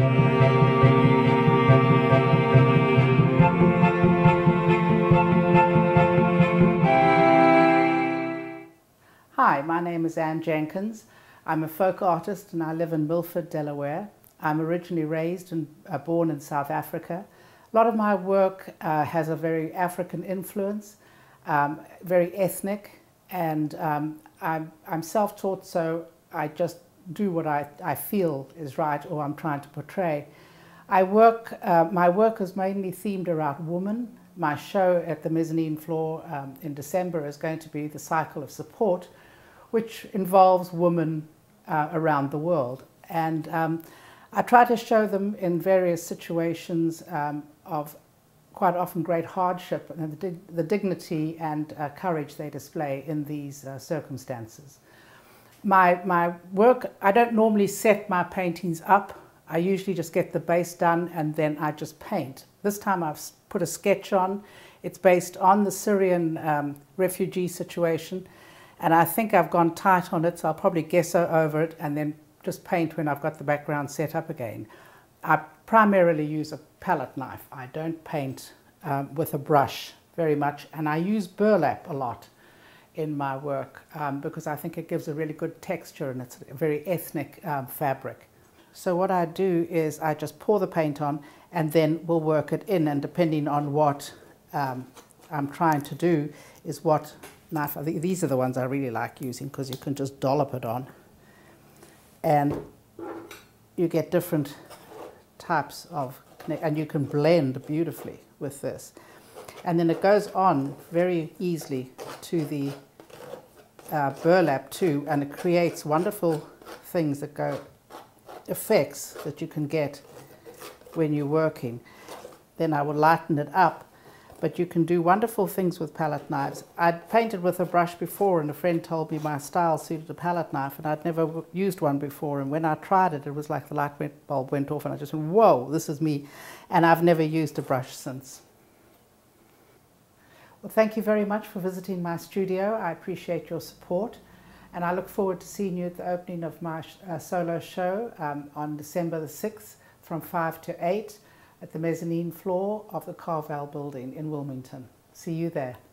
Hi, my name is Anne Jenkins. I'm a folk artist and I live in Milford, Delaware. I'm originally raised and born in South Africa. A lot of my work has a very African influence, very ethnic, and I'm self-taught, so I just do what I feel is right or I'm trying to portray. My work is mainly themed around women. My show at the mezzanine floor in December is going to be The Cycle of Support, which involves women around the world. And I try to show them in various situations of quite often great hardship and the dignity and courage they display in these circumstances. My work, I don't normally set my paintings up. I usually just get the base done and then I just paint. This time I've put a sketch on. It's based on the Syrian refugee situation, and I think I've gone tight on it, so I'll probably gesso over it and then just paint when I've got the background set up again. I primarily use a palette knife. I don't paint with a brush very much, and I use burlap a lot in my work because I think it gives a really good texture and it's a very ethnic fabric. So what I do is I just pour the paint on and then we'll work it in, and depending on what I'm trying to do is what knife. These are the ones I really like using because you can just dollop it on and you get different types of, and you can blend beautifully with this. And then it goes on very easily to the burlap too, and it creates wonderful things that go, effects that you can get when you're working. Then I will lighten it up, but you can do wonderful things with palette knives. I'd painted with a brush before and a friend told me my style suited a palette knife, and I'd never used one before, and when I tried it, it was like the light bulb went off and I just went, whoa, this is me, and I've never used a brush since. Well, thank you very much for visiting my studio. I appreciate your support, and I look forward to seeing you at the opening of my solo show on December the 6th from 5 to 8 at the mezzanine floor of the Carvel building in Wilmington. See you there.